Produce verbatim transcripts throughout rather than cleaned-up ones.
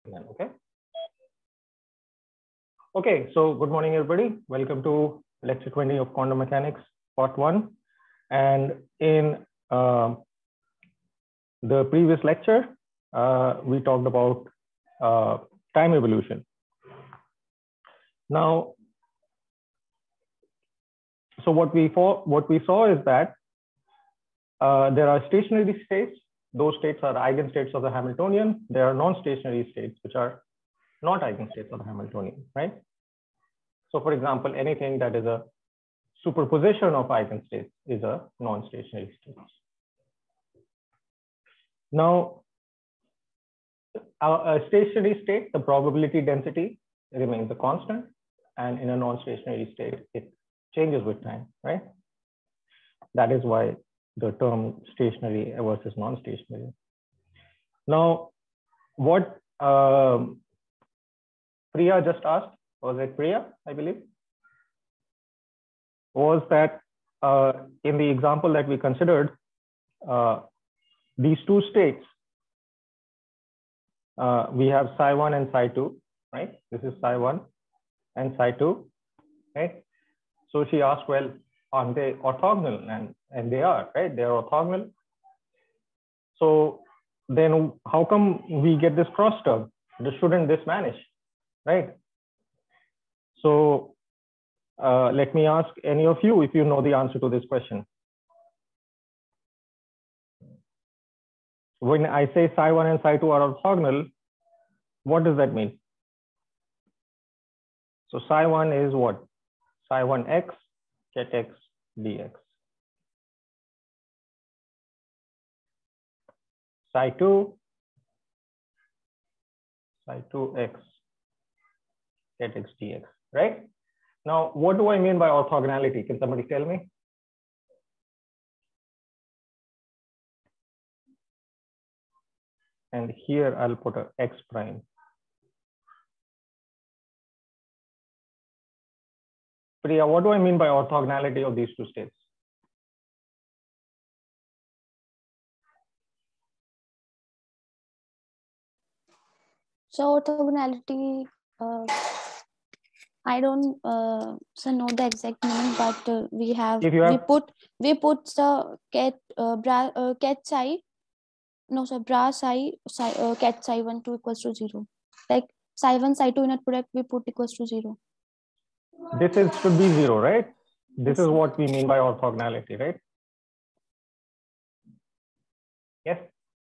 Okay. Okay, so good morning, everybody. Welcome to lecture twenty of quantum mechanics, part one. And in uh, the previous lecture, uh, we talked about uh, time evolution. Now, so what we saw, what we saw is that uh, there are stationary states. Those states are eigenstates of the Hamiltonian. There are non-stationary states, which are not eigenstates of the Hamiltonian, right? So for example, anything that is a superposition of eigenstates is a non-stationary state. Now, a stationary state, the probability density remains a constant, and in a non-stationary state, it changes with time, right? That is why the term stationary versus non-stationary. Now, what um, Priya just asked, was it Priya, I believe? Was that uh, in the example that we considered, uh, these two states, uh, we have psi one and psi two, right? This is psi one and psi two, right? So she asked, well, aren't they orthogonal? And, and they are, right? They are orthogonal. So then how come we get this cross term? Shouldn't this vanish, right? So uh, let me ask any of you if you know the answer to this question. When I say psi one and psi two are orthogonal, what does that mean? So psi one is what? Psi one x, ket x, dx. Psi two, psi two x, ket x, dx, right? Now, what do I mean by orthogonality? Can somebody tell me? And here I'll put a x prime. Priya, what do I mean by orthogonality of these two states? So orthogonality, uh, I don't uh, so know the exact meaning, but uh, we have, If you have we put we put the ket uh, bra uh, ket psi no so bra psi psi uh, ket psi one two equals to zero, like psi one psi two in a product we put equals to zero. This is should be zero, right? This Yes. is what we mean by orthogonality, right? Yes.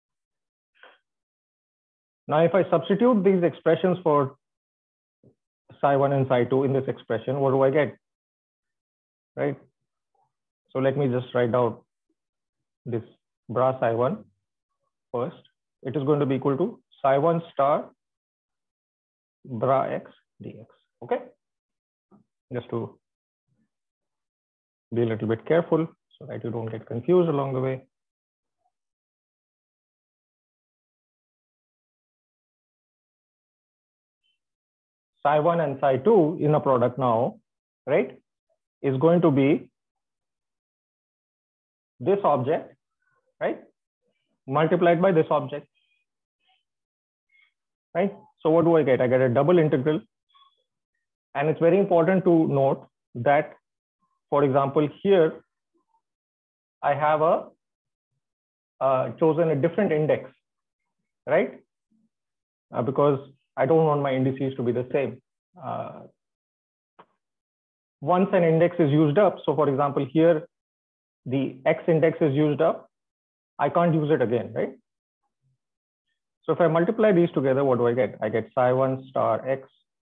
Now, if I substitute these expressions for psi one and psi two in this expression, what do I get? Right? So let me just write out this bra psi one first. It is going to be equal to psi one star bra x dx. Okay? Just to be a little bit careful so that you don't get confused along the way. Psi one and psi two in a product now, right, is going to be this object, right, multiplied by this object, right? So what do I get? I get a double integral. And it's very important to note that, for example, here I have a uh, chosen a different index, right? Uh, because I don't want my indices to be the same. Uh, once an index is used up, so for example, here the x index is used up, I can't use it again, right? So if I multiply these together, what do I get? I get psi one star x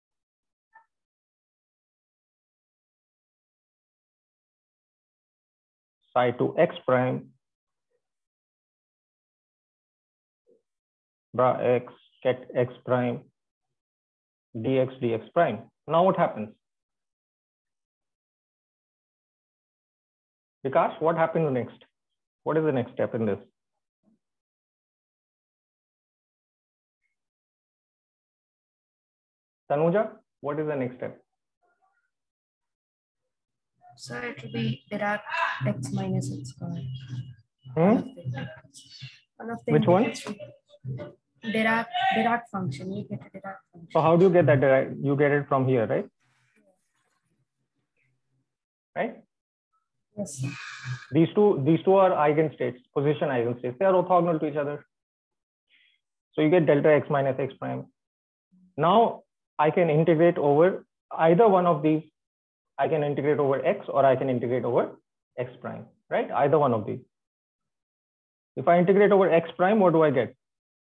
psi two x prime bra x ket x prime dx dx prime. Now what happens? Vikash, what happens next? What is the next step in this? Tanuja, what is the next step? So it will be Dirac x minus x squared. Hmm? One of the Which one? will... Dirac Dirac function. You get a Dirac function. So how do you get that? Dirac? You get it from here, right? Right? Yes, sir. These two, these two are eigenstates, position eigenstates. They are orthogonal to each other. So you get delta x minus x prime. Now I can integrate over either one of these. I can integrate over x or I can integrate over x prime, right? Either one of these. If I integrate over x prime, what do I get?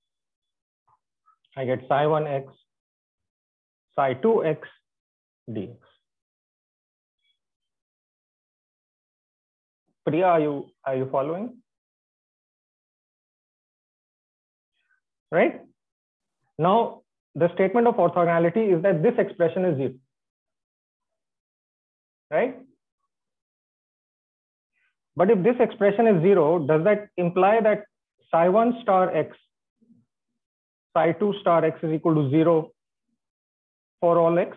I get psi one x, psi two x dx. Priya, are you, are you following? Right? Now, the statement of orthogonality is that this expression is zero. Right? But if this expression is zero, does that imply that psi one star x, psi two star x is equal to zero for all x?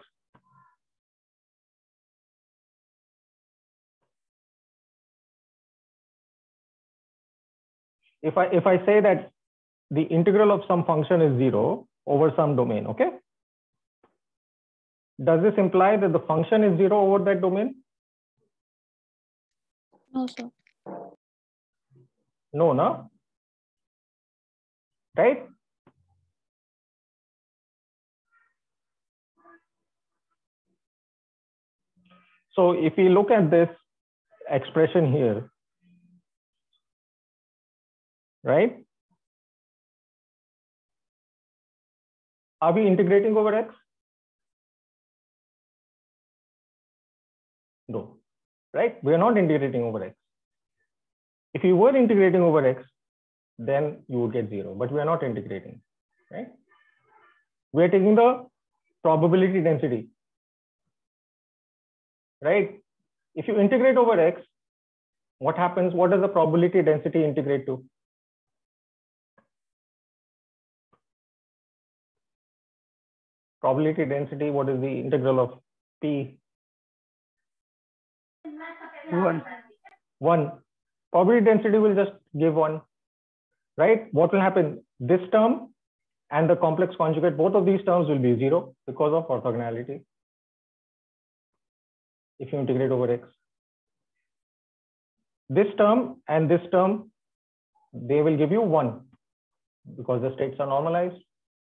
If I, if I say that the integral of some function is zero over some domain, okay? Does this imply that the function is zero over that domain? No, sir. No, no. Right? So if we look at this expression here, right? Are we integrating over x? No, right? We are not integrating over x. If you were integrating over x, then you would get zero, but we are not integrating, right? We are taking the probability density, right? If you integrate over x, what happens? What does the probability density integrate to? Probability density, what is the integral of p? One. One. Probability density will just give one, right? What will happen? This term and the complex conjugate, both of these terms will be zero because of orthogonality. If you integrate over x. This term and this term, they will give you one because the states are normalized,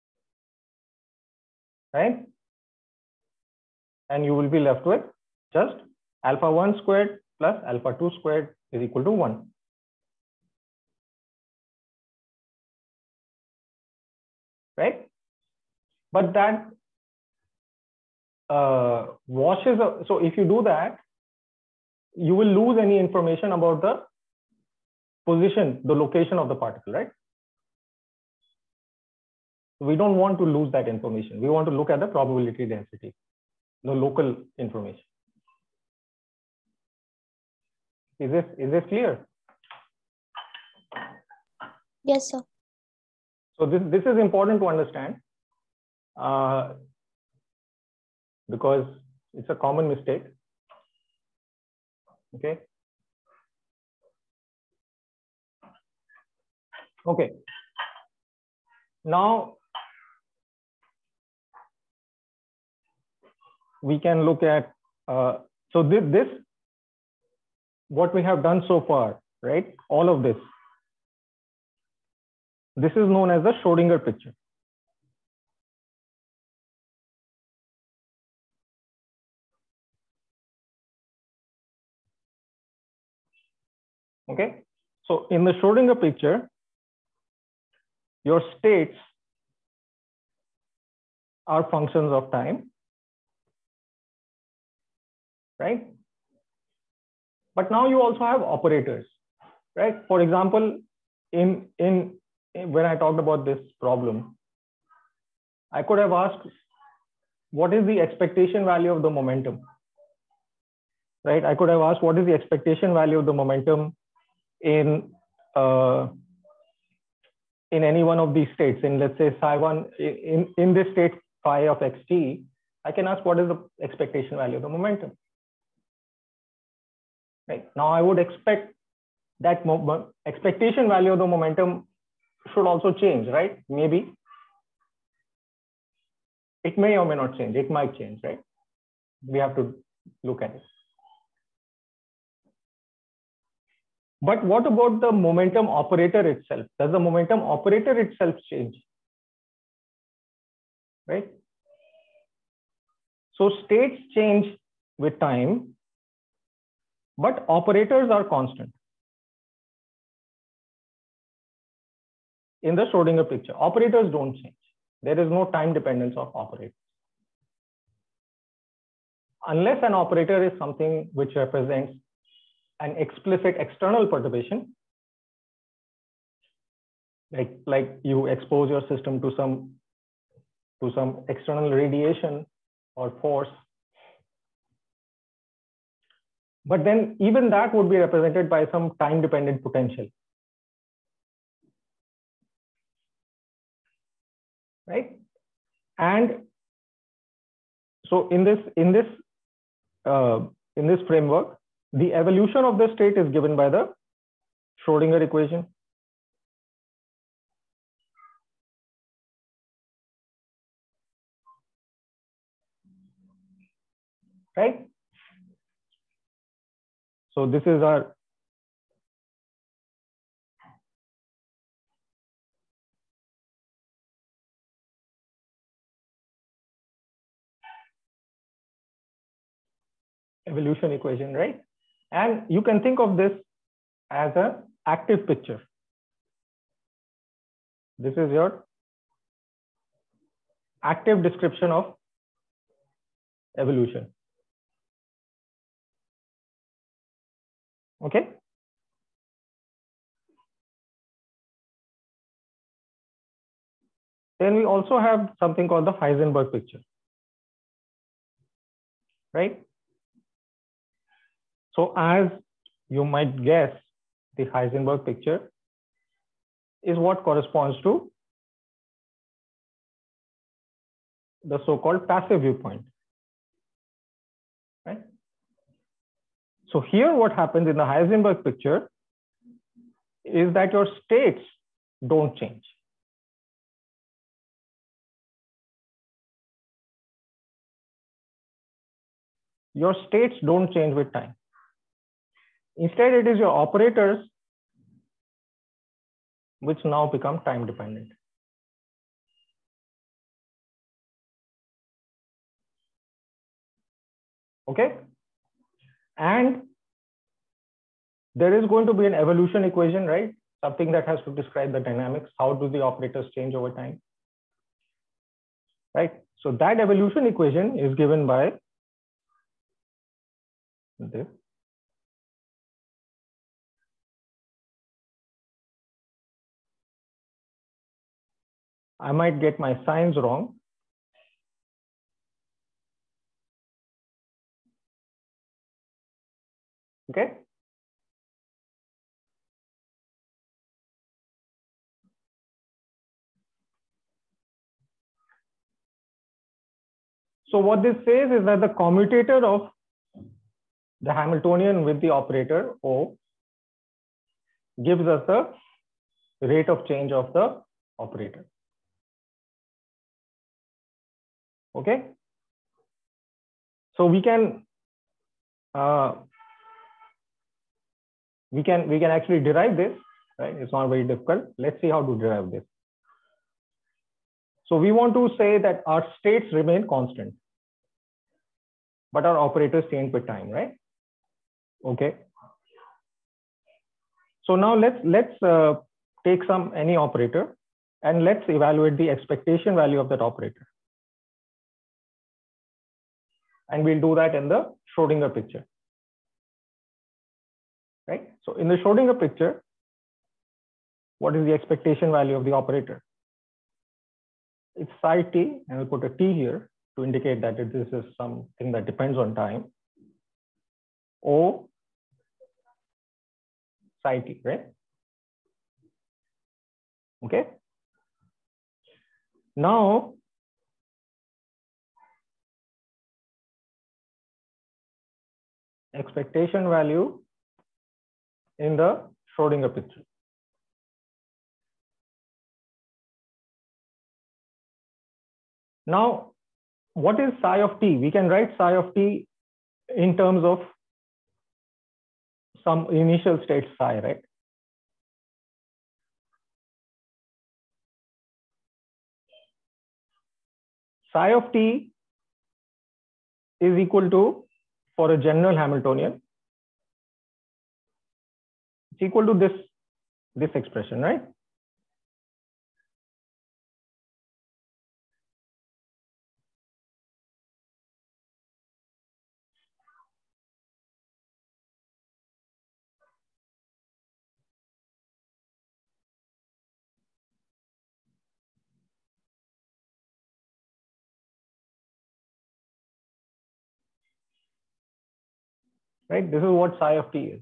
right? And you will be left with just alpha one squared plus alpha two squared is equal to one. Right? But that uh, washes up. So if you do that, you will lose any information about the position, the location of the particle, right? We don't want to lose that information. We want to look at the probability density, the local information. Is this, is this clear? Yes, sir. So this, this is important to understand uh, because it's a common mistake. Okay. Okay. Now we can look at, uh, so this, this, what we have done so far, right? All of this. This is known as the Schrodinger picture. Okay. So in the Schrodinger picture, your states are functions of time, right? But now you also have operators, right? For example, in, in, in when I talked about this problem, I could have asked, what is the expectation value of the momentum? Right? I could have asked, what is the expectation value of the momentum in uh, in any one of these states? In, let's say, psi one, in, in this state phi of xt, I can ask, what is the expectation value of the momentum? Right? Now, I would expect that expectation value of the momentum should also change, right? Maybe It may or may not change. It might change, right? We have to look at it. But what about the momentum operator itself? Does the momentum operator itself change? Right? So states change with time, but operators are constant. In the Schrodinger picture, operators don't change. There is no time dependence of operators. Unless an operator is something which represents an explicit external perturbation, like, like you expose your system to some, to some external radiation or force. But then even that would be represented by some time-dependent potential. Right? And so in this, in this, uh, in this framework, the evolution of the state is given by the Schrodinger equation. Right? So this is our evolution equation, right? And you can think of this as an active picture. This is your active description of evolution. Okay. Then we also have something called the Heisenberg picture. Right? So as you might guess, the Heisenberg picture is what corresponds to the so-called passive viewpoint. Right? So here what happens in the Heisenberg picture is that your states don't change. Your states don't change with time. Instead, it is your operators which now become time dependent. Okay? And there is going to be an evolution equation, right? Something that has to describe the dynamics. How do the operators change over time? Right? So that evolution equation is given by this. I might get my signs wrong. Okay. So what this says is that the commutator of the Hamiltonian with the operator O gives us the rate of change of the operator. Okay. So we can uh, we can we can actually derive this, right? It's not very difficult. Let's see how to derive this. So we want to say that our states remain constant, but our operators change with time, right? Okay. So now let's let's uh, take some any operator and let's evaluate the expectation value of that operator. And we'll do that in the Schrodinger picture. Right? So in the Schrodinger picture, what is the expectation value of the operator? It's psi t, and I'll put a t here to indicate that this is something that depends on time. O psi t, right? Okay. Now, expectation value in the Schrodinger picture. Now, what is psi of t? We can write psi of t in terms of some initial state psi, right? Psi of t is equal to, for a general Hamiltonian, it's equal to this, this expression, right? Right? This is what psi of t is.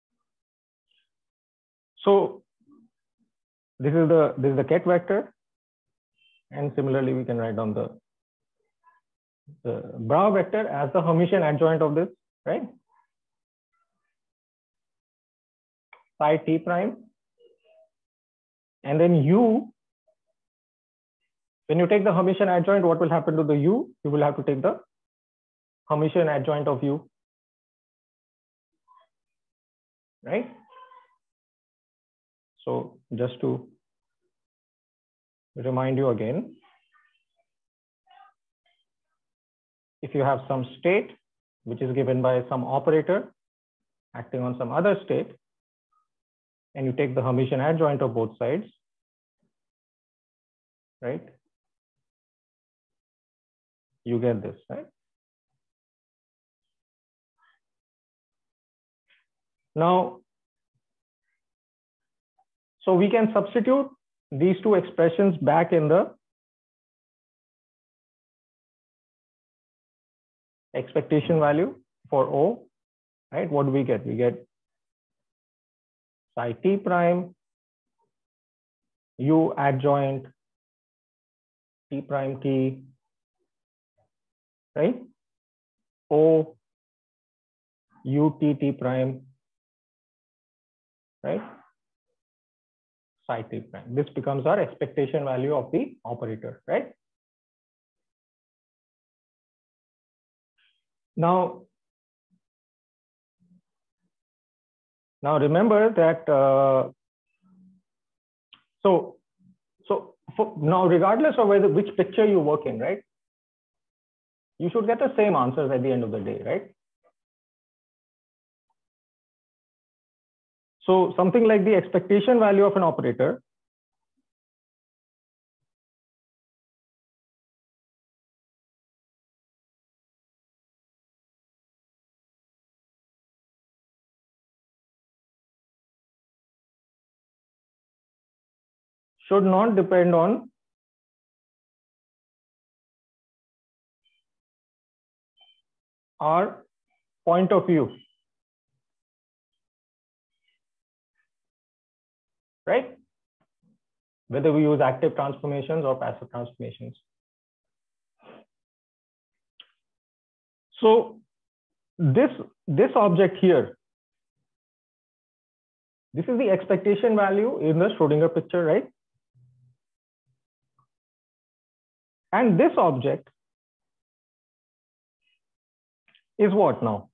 So this is the this is the ket vector, and similarly we can write down the, the Bra vector as the Hermitian adjoint of this, right? Psi t prime, and then u. When you take the Hermitian adjoint, what will happen to the u? You will have to take the Hermitian adjoint of u. Right? So just to remind you again, if you have some state which is given by some operator acting on some other state, and you take the Hermitian adjoint of both sides, right? You get this, right? Now, so we can substitute these two expressions back in the expectation value for O, right? What do we get? We get psi t prime, u adjoint, t prime t, right? O, u t t prime, right? Psi t prime. This becomes our expectation value of the operator, right? Now, now remember that, uh, so, so for, now regardless of whether which picture you work in, right? You should get the same answers at the end of the day, right? So something like the expectation value of an operator should not depend on our point of view, right? Whether we use active transformations or passive transformations. So this, this object here, this is the expectation value in the Schrodinger picture, right? And this object is what now?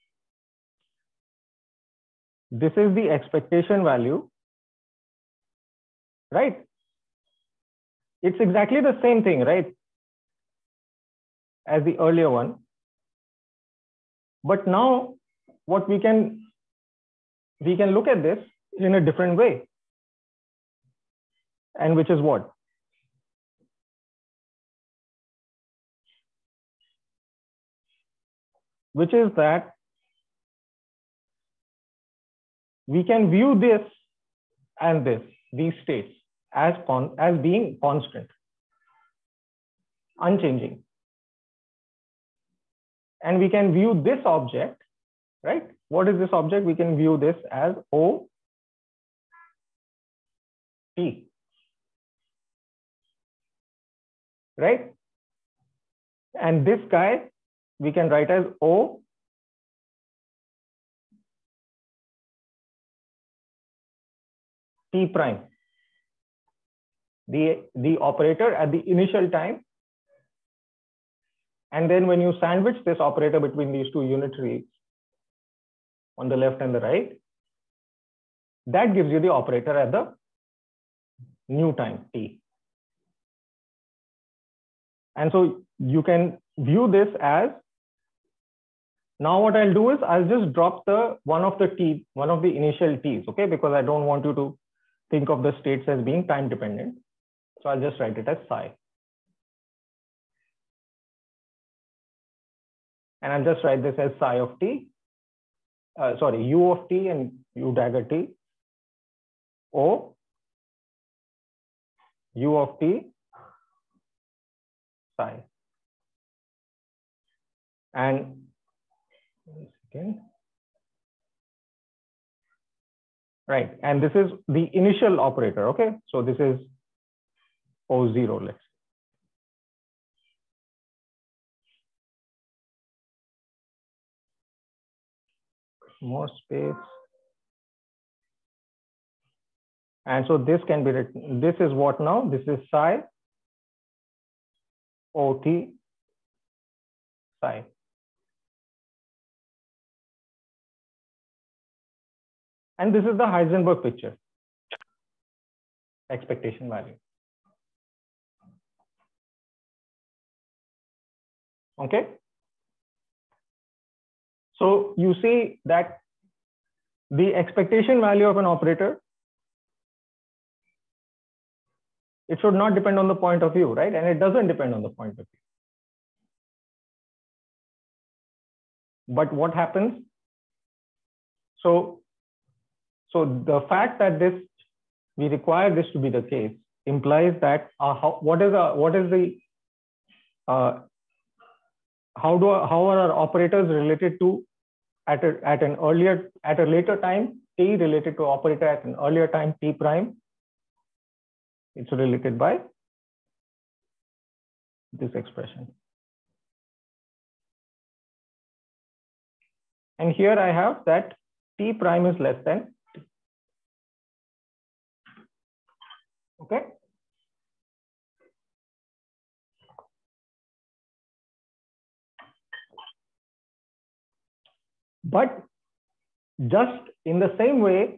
This is the expectation value, right? It's exactly the same thing, right? As the earlier one. But now what we can, we can look at this in a different way. And which is what? Which is that we can view this and this, these states, as, con as being constant, unchanging. And we can view this object, right? What is this object? We can view this as O T, right? And this guy we can write as O T prime. The, the operator at the initial time And then when you sandwich this operator between these two unitaries on the left and the right, that gives you the operator at the new time t. And so you can view this as, now what I'll do is I'll just drop the one of the t, one of the initial t's, okay? Because I don't want you to think of the states as being time dependent. So I'll just write it as psi. And I'll just write this as psi of t, uh, sorry, u of t and u dagger t, o u of t psi. And one second. Right, and this is the initial operator, okay? So this is O zero, let's say. More space. And so this can be written, this is what now? This is psi O T psi. And this is the Heisenberg picture, expectation value. Okay. So you see that the expectation value of an operator, it should not depend on the point of view, right? And it doesn't depend on the point of view. But what happens? So, so the fact that this, we require this to be the case implies that uh, how, what is a, what is the, uh, how do, how are our operators related to at a, at an earlier, at a later time, t related to operator at an earlier time, t prime? It's related by this expression. And here I have that t prime is less than t. Okay. But just in the same way,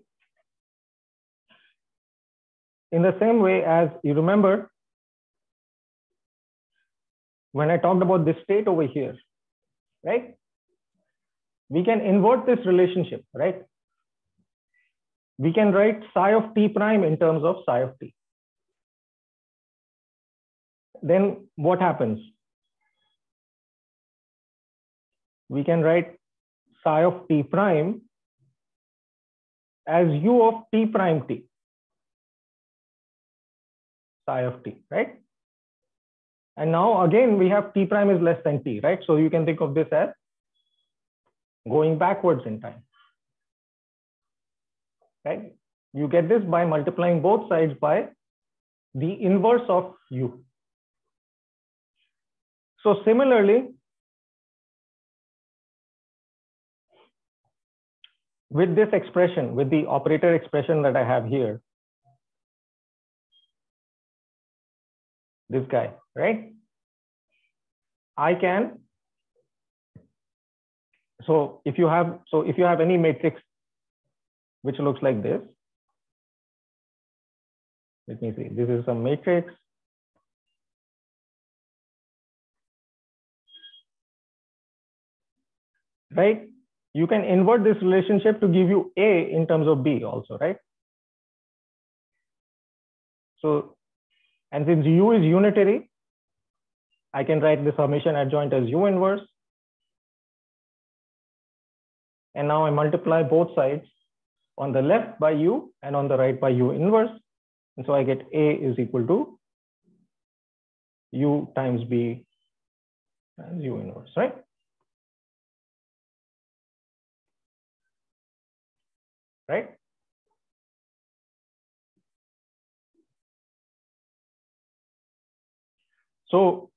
in the same way as you remember, when I talked about this state over here, right? We can invert this relationship, right? We can write psi of t prime in terms of psi of t. Then what happens? We can write psi of t prime as u of t prime t. Psi of t, right? And now again, we have t prime is less than t, right? So you can think of this as going backwards in time, right? You get this by multiplying both sides by the inverse of u. So similarly, with this expression, with the operator expression that I have here, this guy, right? I can, so if you have, so if you have any matrix which looks like this, let me see, this is some matrix. Right? You can invert this relationship to give you A in terms of B also, right? So, and since U is unitary, I can write the summation adjoint as U inverse. And now I multiply both sides on the left by U and on the right by U inverse. And so I get A is equal to U times B times U inverse, right? Right? So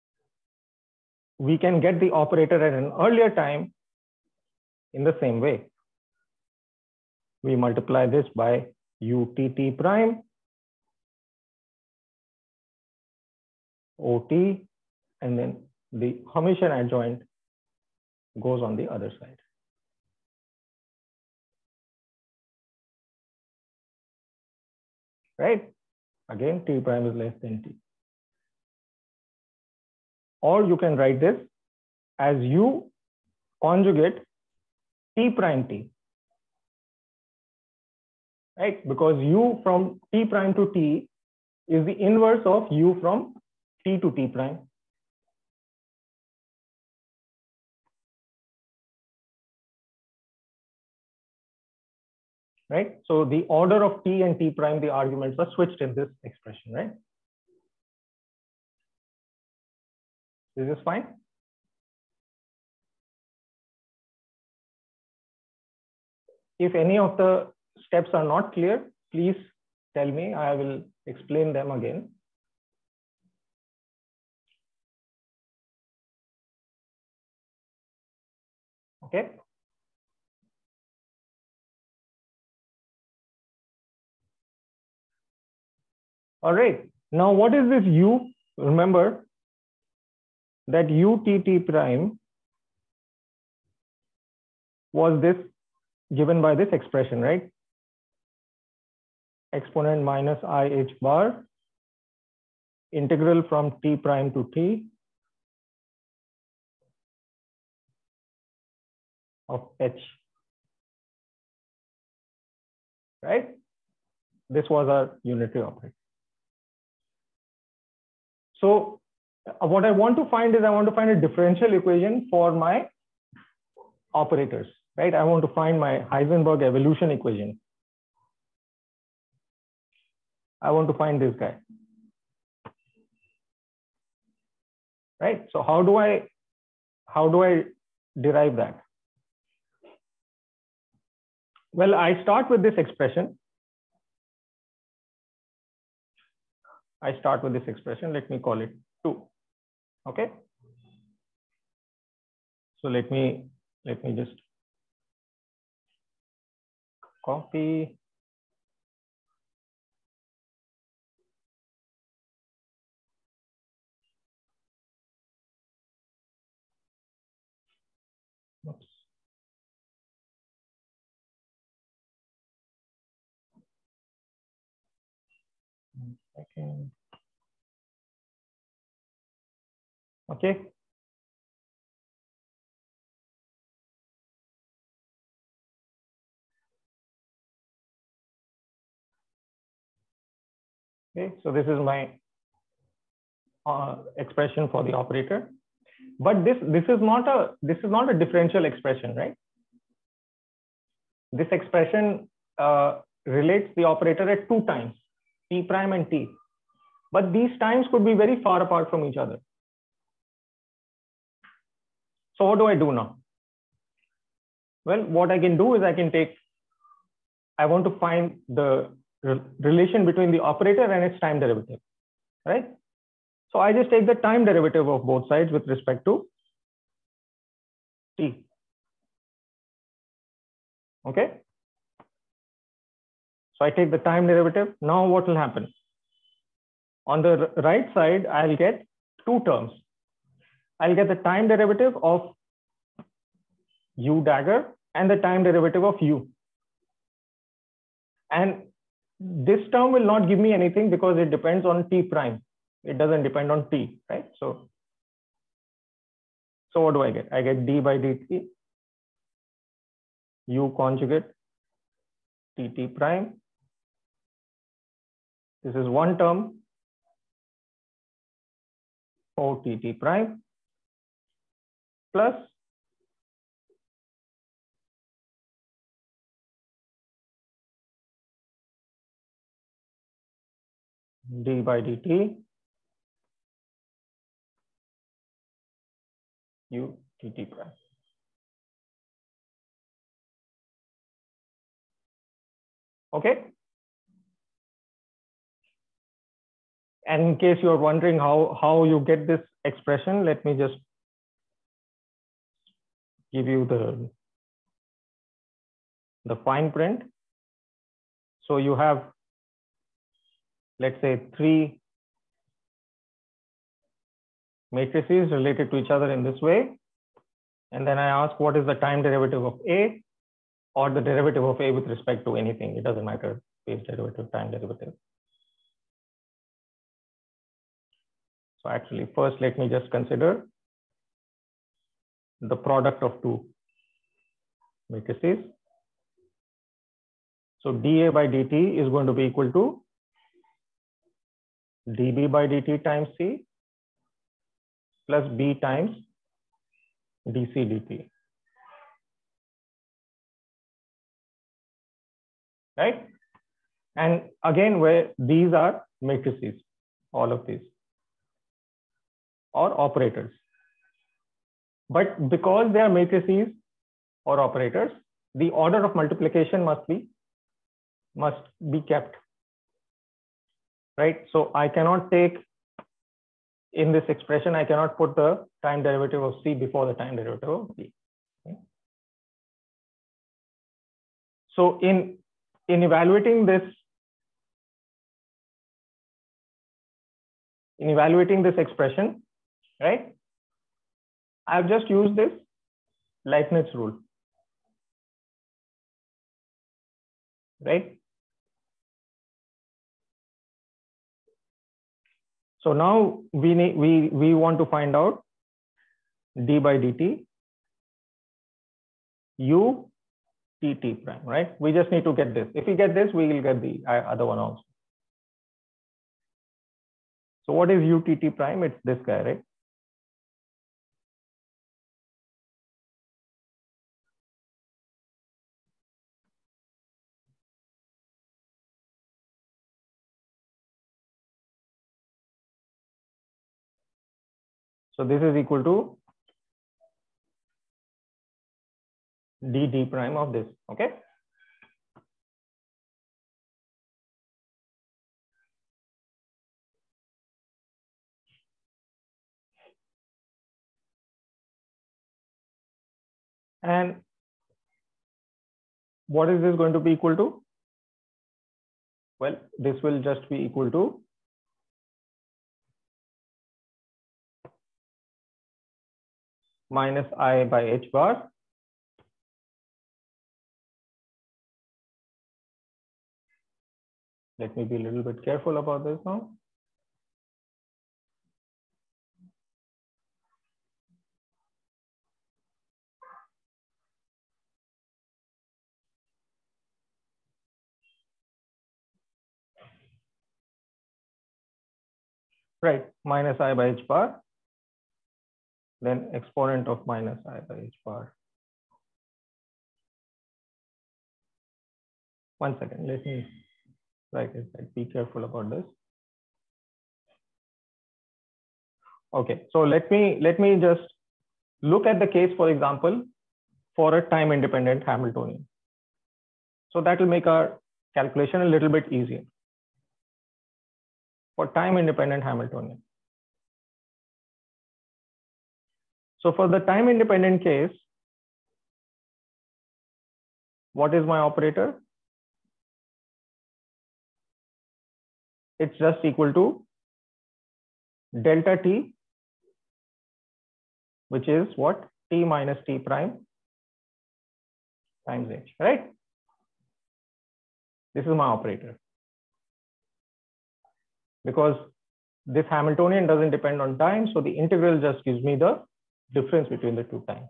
we can get the operator at an earlier time in the same way. We multiply this by U T T prime, O T, and then the Hermitian adjoint goes on the other side. Right? Again, T prime is less than T. Or you can write this as U conjugate T prime T. Right? Because U from T prime to T is the inverse of U from T to T prime. Right? So the order of T and T prime, the arguments are switched in this expression, right? This is fine. If any of the steps are not clear, please tell me. I will explain them again. Okay. All right. Now, what is this U? Remember that U T T prime was this given by this expression, right? Exponent minus I H bar, integral from T prime to T of H, right? This was our unitary operator. So what I want to find is I want to find a differential equation for my operators, right? I want to find my Heisenberg evolution equation. I want to find this guy, right? So how do I, how do I derive that? Well, I start with this expression. I start with this expression. Let me call it two. Okay. So let me, let me just copy. Oops. One second. Okay. Okay, so this is my uh, expression for the operator, but this this is not a this is not a differential expression, right? This expression uh, relates the operator at two times, T prime and T, but these times could be very far apart from each other. So what do I do now? Well, what I can do is I can take, I want to find the re relation between the operator and its time derivative, right? So I just take the time derivative of both sides with respect to T. Okay. So I take the time derivative. Now what will happen? On the right side, I'll get two terms. I'll get the time derivative of U dagger and the time derivative of U. And this term will not give me anything because it depends on T prime. It doesn't depend on T, right? So, so what do I get? I get d by dt, U conjugate Tt prime. This is one term, O Tt prime, plus d by dt U Tt prime. Okay. And in case you're wondering how, how you get this expression, let me just give you the, the fine print. So you have, let's say, three matrices related to each other in this way. And then I ask what is the time derivative of A, or the derivative of A with respect to anything. It doesn't matter, space derivative, time derivative. So actually, first, let me just consider the product of two matrices. So dA by dt is going to be equal to dB by dt times C plus B times dC dt. Right? And again, where these are matrices, all of these, or operators. But because they are matrices or operators, the order of multiplication must be must be kept. Right? So I cannot take, in this expression, I cannot put the time derivative of C before the time derivative of B. Okay? So in In evaluating this, in evaluating this expression, right, I've just used this Leibniz rule, right? So now we need, we, we want to find out d by dt u tt prime, right? We just need to get this. If we get this, we will get the other one also. So what is u tt prime? It's this guy, right? So this is equal to d d prime of this, okay? And what is this going to be equal to? Well, this will just be equal to minus I by h bar Let me be a little bit careful about this now. Right, minus I by h bar, then exponent of minus I by h bar. One second, let me write it. Be careful about this. Okay, so let me let me just look at the case, for example, for a time independent Hamiltonian. So that will make our calculation a little bit easier. For time independent Hamiltonian. So for the time independent case, what is my operator? It's just equal to delta t, which is what? T minus t prime times h, right? This is my operator. Because this Hamiltonian doesn't depend on time, so the integral just gives me the difference between the two times.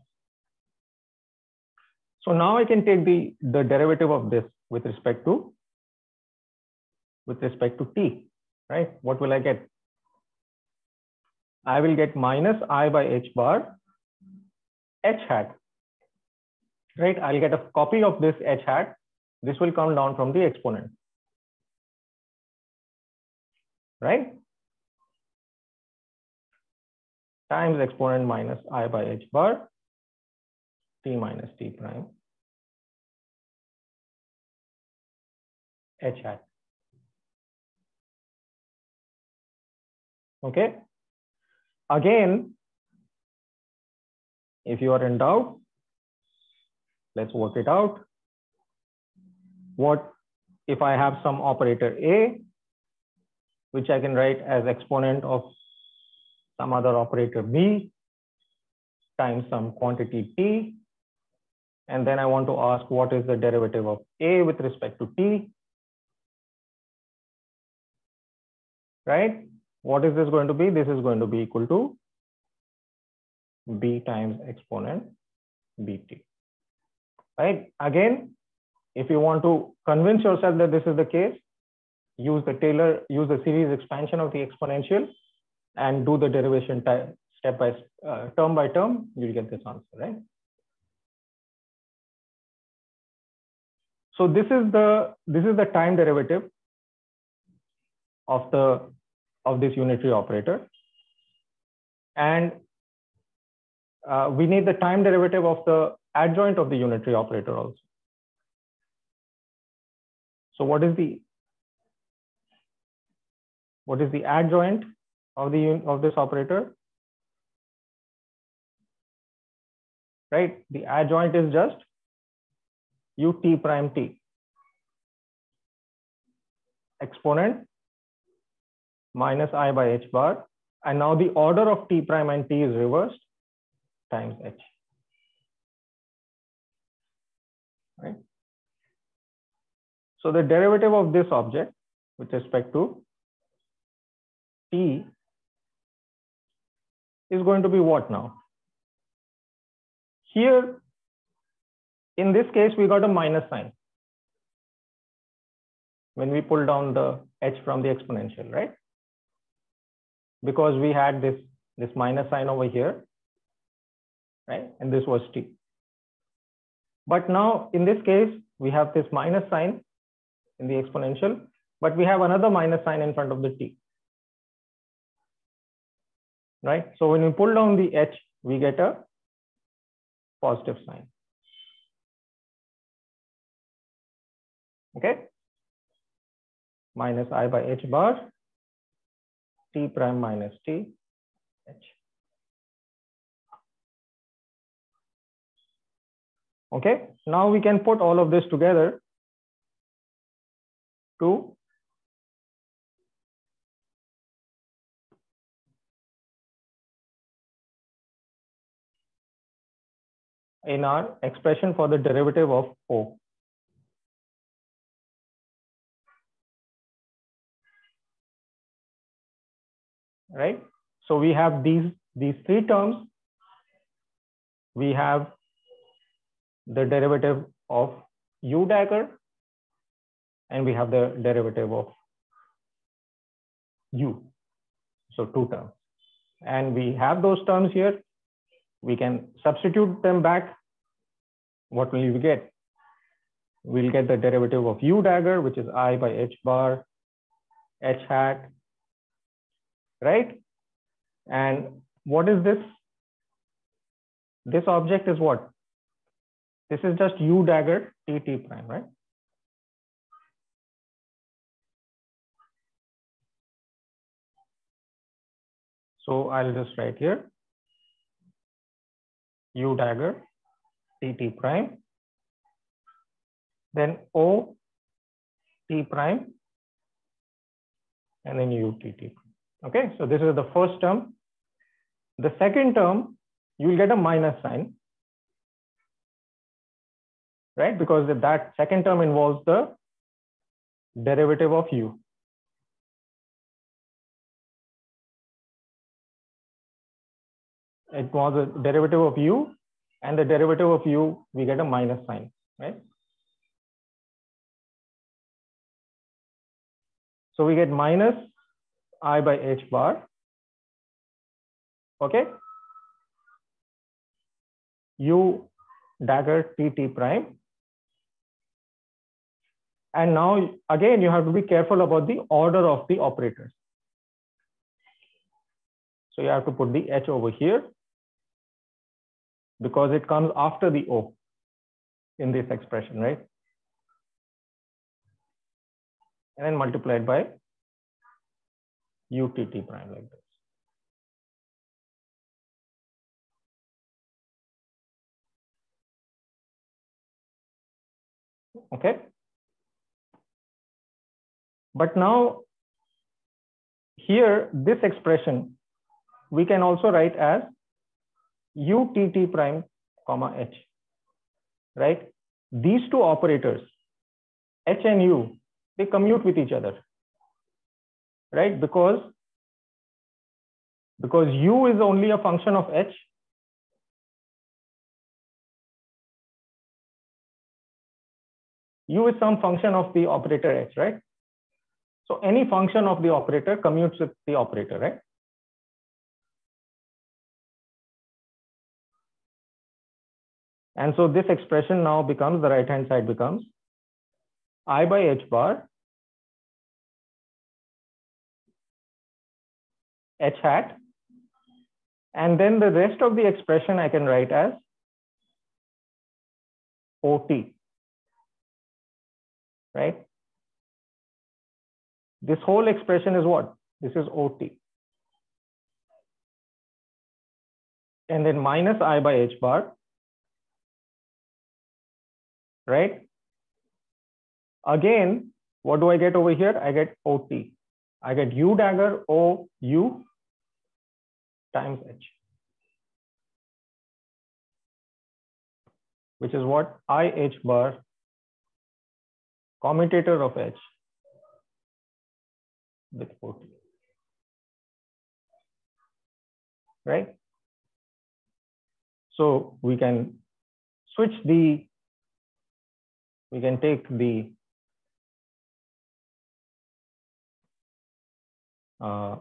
So now I can take the, the derivative of this with respect to with respect to t, right? What will I get? I will get minus I by h bar h hat, right? I'll get a copy of this h hat. This will come down from the exponent, right? Times exponent minus I by h bar t minus t prime h hat. Okay. Again, if you are in doubt, let's work it out. What if I have some operator A, which I can write as exponent of some other operator B times some quantity T. And then I want to ask what is the derivative of A with respect to T, right? What is this going to be? This is going to be equal to B times exponent B T, right? Again, if you want to convince yourself that this is the case, use the Taylor, use the series expansion of the exponential and do the derivation step by uh, term by term, you'll get this answer, right? So this is the this is the time derivative of the of this unitary operator, and uh, we need the time derivative of the adjoint of the unitary operator also. So what is the what is the adjoint of the of this operator? Right, the adjoint is just U T prime T, exponent minus I by H bar, and now the order of T prime and T is reversed times H, right? So the derivative of this object with respect to T is going to be what now? Here, in this case, we got a minus sign when we pull down the H from the exponential, right? Because we had this, this minus sign over here, right? And this was T. But now in this case, we have this minus sign in the exponential, but we have another minus sign in front of the T, right? So when we pull down the H, we get a positive sign. Okay, minus I by H bar, T prime minus T, H. Okay, now we can put all of this together to in our expression for the derivative of O. Right, so we have these these three terms. We have the derivative of U dagger, and we have the derivative of U. So two terms, and we have those terms here. We can substitute them back. What will we get? We'll get the derivative of U dagger, which is I by H bar, H hat, right? And what is this? This object is what? This is just U dagger T T prime, right? So I'll just write here U dagger T T prime, then O T prime, and then U T T. Okay, so this is the first term. The second term, you will get a minus sign, right? Because that second term involves the derivative of U. It was a derivative of U, and the derivative of U, we get a minus sign, right? So we get minus I by H bar, okay? U dagger T T prime. And now, again, you have to be careful about the order of the operators. So you have to put the H over here because it comes after the O in this expression, right? And then multiplied by U T T prime like this. Okay. But now here, this expression, we can also write as u t t prime comma h, right? These two operators, h and u, they commute with each other, right? Because because u is only a function of h, u is some function of the operator h, right? So any function of the operator commutes with the operator, right? And so this expression now becomes, the right hand side becomes I by h bar h hat, and then the rest of the expression I can write as O T, right? This whole expression is what? This is O T. And then minus I by h bar, right? Again, what do I get over here? I get O T. I get U dagger O U times H, which is what? I H bar commutator of H with O T, right? So we can switch the, we can take the uh,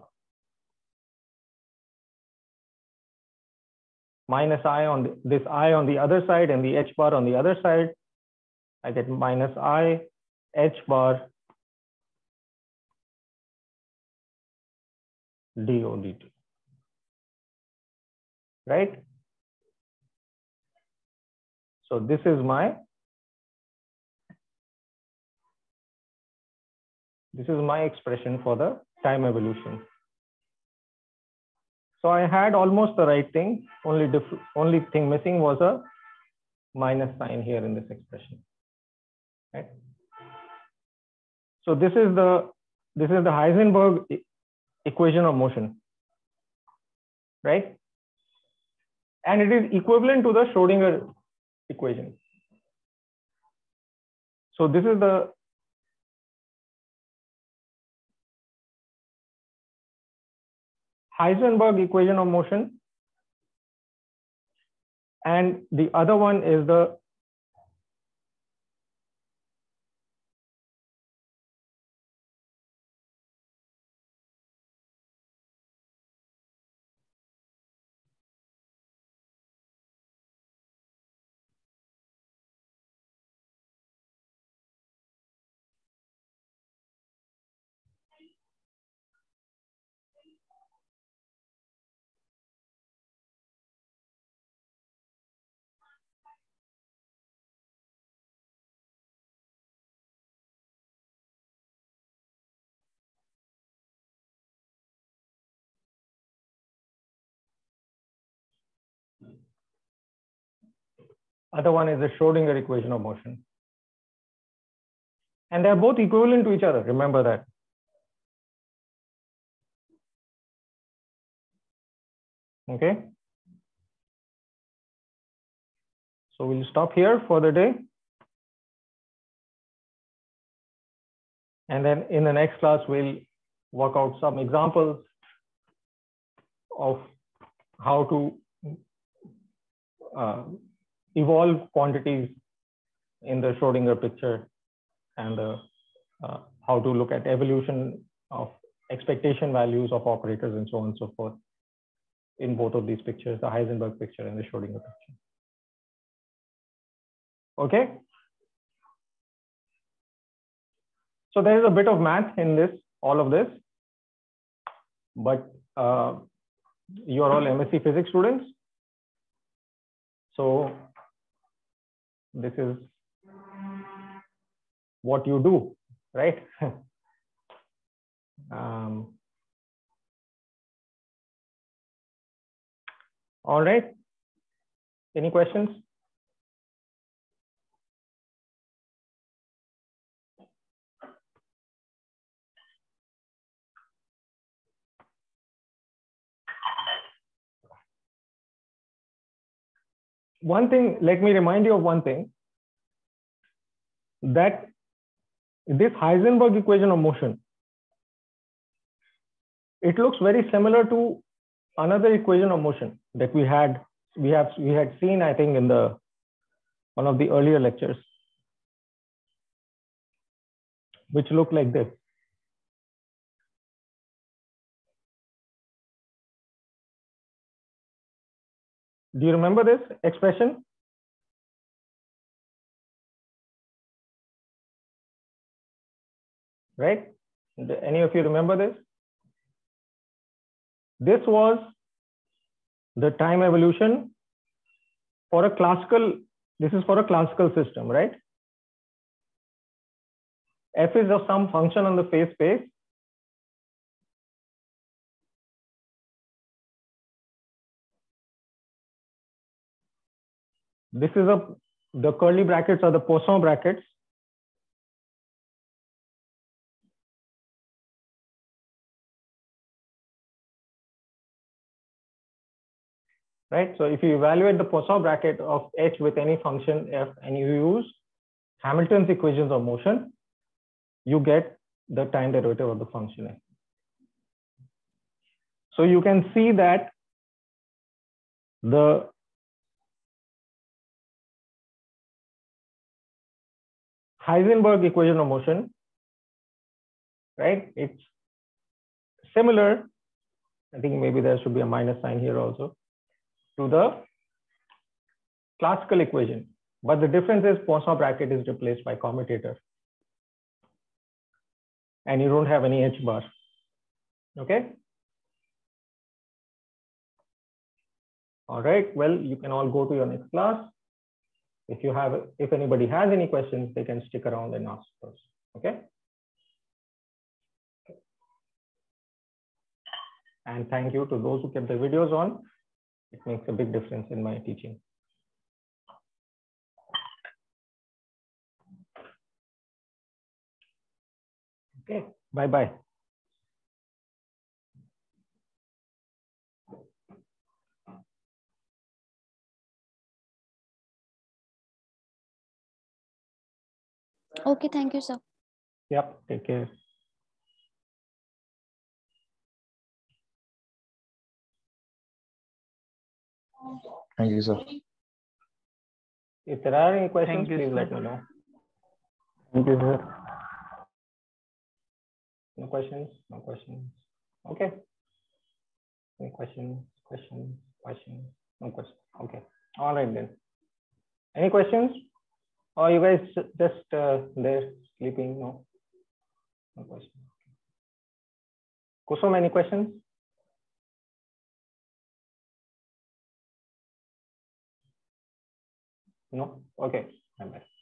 minus I on the, this I on the other side and the H bar on the other side. I get minus I H bar d O dt, right? So this is my, this is my expression for the time evolution. So I had almost the right thing. Only diff only thing missing was a minus sign here in this expression, right? So this is the, this is the Heisenberg e equation of motion, right? And it is equivalent to the Schrodinger equation. So this is the Heisenberg equation of motion, and the other one is the other one is the Schrodinger equation of motion. And they're both equivalent to each other. Remember that. Okay. So we'll stop here for the day. And then in the next class, we'll work out some examples of how to uh, evolve quantities in the Schrodinger picture, and uh, uh, how to look at evolution of expectation values of operators and so on and so forth in both of these pictures, the Heisenberg picture and the Schrodinger picture. Okay. So there is a bit of math in this, all of this, but uh, you are all M S c Physics students. So this is what you do, right? um, all right. Any questions? one thing, let me remind you of one thing, that this Heisenberg equation of motion, it looks very similar to another equation of motion that we had, we have, we had seen, I think, in the one of the earlier lectures, which look like this. Do you remember this expression? Right? Any of you remember this? This was the time evolution for a classical, this is for a classical system, right? F is of some function on the phase space. This is a, the curly brackets are the Poisson brackets. Right? So if you evaluate the Poisson bracket of H with any function F and you use Hamilton's equations of motion, you get the time derivative of the function F. So you can see that the Heisenberg equation of motion, right? It's similar. I think maybe there should be a minus sign here also, to the classical equation. But the difference is Poisson bracket is replaced by commutator. And you don't have any H bar. Okay. All right. Well, you can all go to your next class. If you have, if anybody has any questions, they can stick around and ask those. Okay. And thank you to those who kept the videos on. It makes a big difference in my teaching. Okay, bye-bye. Okay, thank you, sir. Yep, take care. Thank you, sir. If there are any questions, You, please sir. let me know. Thank you, sir. No questions? No questions. Okay. Any questions? Questions? Questions? No questions. Okay. All right then. Any questions? Or you guys just uh, there sleeping? No. No questions. Kusum, any questions? No. Okay. Bye bye.